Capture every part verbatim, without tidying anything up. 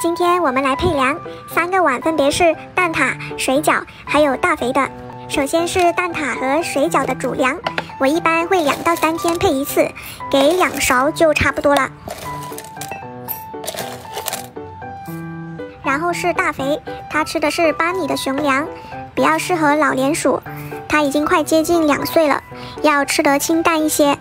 今天我们来配粮，三个碗分别是蛋挞、水饺，还有大肥的。首先是蛋挞和水饺的主粮，我一般会两到三天配一次，给两勺就差不多了。然后是大肥，它吃的是巴米的雄粮，比较适合老年鼠，它已经快接近两岁了，要吃得清淡一些。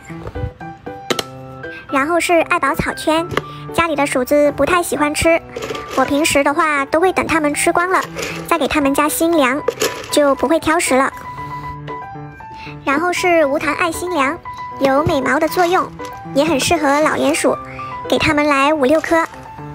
然后是爱宝草圈，家里的鼠子不太喜欢吃，我平时的话都会等它们吃光了，再给它们加新粮，就不会挑食了。然后是无糖爱心粮，有美毛的作用，也很适合老年鼠，给它们来五六颗。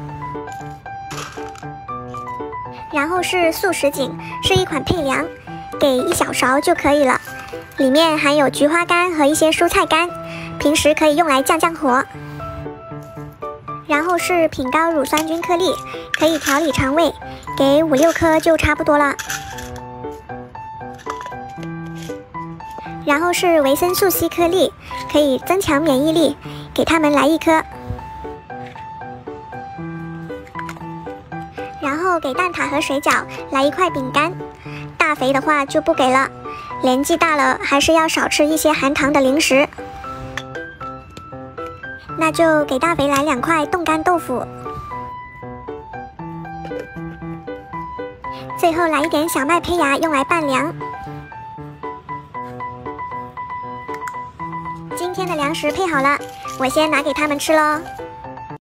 然后是素什锦，是一款配粮，给一小勺就可以了，里面含有菊花干和一些蔬菜干，平时可以用来降降火。然后是品高乳酸菌颗粒，可以调理肠胃，给五六颗就差不多了。然后是维生素 C 颗粒，可以增强免疫力，给它们来一颗。然后给蛋挞和水饺来一块饼干，大肥的话就不给了，年纪大了还是要少吃一些含糖的零食。那就给大肥来两块冻干豆腐，最后来一点小麦胚芽用来拌粮。今天的粮食配好了，我先拿给他们吃喽。